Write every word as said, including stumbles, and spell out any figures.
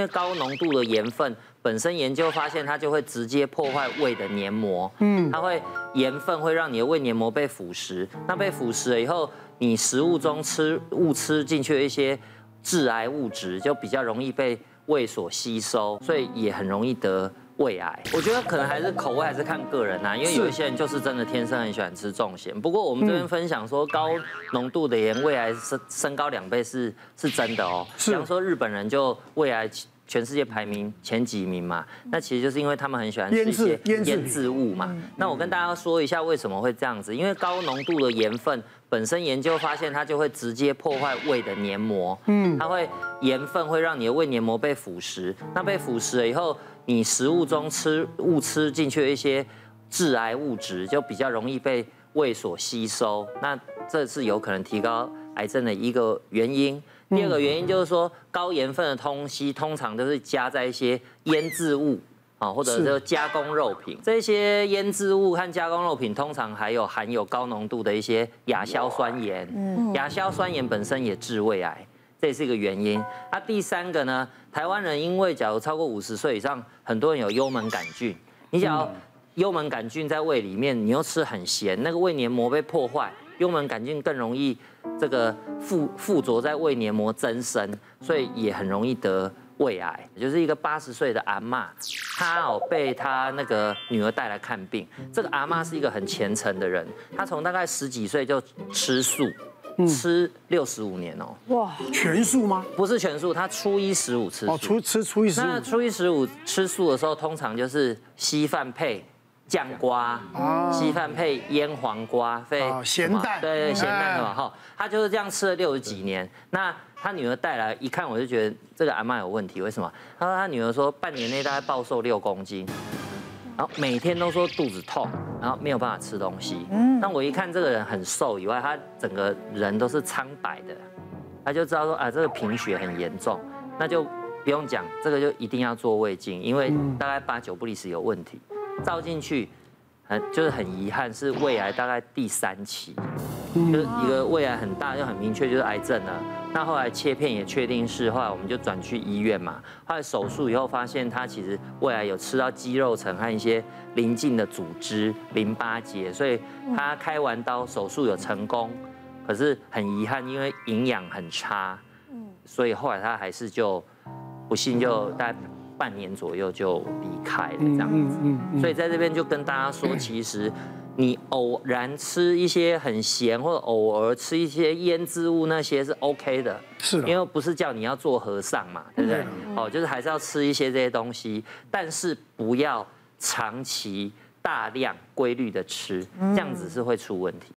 因为高浓度的盐分本身研究发现它就会直接破坏胃的黏膜，嗯，它会盐分会让你的胃黏膜被腐蚀，那被腐蚀了以后，你食物中吃误吃进去的一些致癌物质就比较容易被胃所吸收，所以也很容易得胃癌。我觉得可能还是口味还是看个人呐、啊，因为有一些人就是真的天生很喜欢吃重咸。不过我们这边分享说高浓度的盐胃癌升升高两倍是是真的哦。比方说日本人就胃癌全世界排名前几名嘛，那其实就是因为他们很喜欢吃一些腌制物嘛。那我跟大家说一下为什么会这样子，因为高浓度的盐分本身研究发现它就会直接破坏胃的黏膜，嗯，它会盐分会让你的胃黏膜被腐蚀，那被腐蚀了以后，你食物中吃误吃进去的一些致癌物质就比较容易被胃所吸收，那这是有可能提高癌症的一个原因。第二个原因就是说，高盐分的东西通常都是加在一些腌制物啊，或者是加工肉品。这些腌制物和加工肉品通常还有含有高浓度的一些亚硝酸盐，亚硝酸盐本身也致胃癌，这也是一个原因。那第三个呢，台湾人因为假如超过五十岁以上，很多人有幽门杆菌，你假如幽门杆菌在胃里面，你又吃很咸，那个胃黏膜被破坏。幽门杆菌更容易这个附附着在胃黏膜增生，所以也很容易得胃癌。就是一个八十岁的阿嬷，她哦被她那个女儿带来看病。这个阿嬷是一个很虔诚的人，她从大概十几岁就吃素，吃六十五年哦。 哇，全素吗？ 不是全素，她初一十五吃素。 哦，初吃初一十五。 那初一十五吃素的时候，通常就是稀饭配酱瓜，稀饭配腌黄瓜，配咸蛋， 对对，咸蛋的嘛哈，他就是这样吃了六十几年。那他女儿带来一看，我就觉得这个阿嬷有问题，为什么？他说他女儿说半年内大概暴瘦六公斤，然后每天都说肚子痛，然后没有办法吃东西。那我一看这个人很瘦以外，他整个人都是苍白的，他就知道说啊，这个贫血很严重，那就不用讲，这个就一定要做胃镜，因为大概八九不离十有问题。照进去，很就是很遗憾，是胃癌大概第三期，就是一个胃癌很大又很明确就是癌症了。那后来切片也确定是，后来我们就转去医院嘛。后来手术以后发现他其实胃癌有吃到肌肉层和一些邻近的组织淋巴结，所以他开完刀手术有成功，可是很遗憾，因为营养很差，所以后来他还是就不幸就大概半年左右就离开了这样子，所以在这边就跟大家说，其实你偶然吃一些很咸，或者偶尔吃一些腌制物，那些是 OK 的， 是， 因为不是叫你要做和尚嘛，对不对？哦，就是还是要吃一些这些东西，但是不要长期大量规律的吃，这样子是会出问题。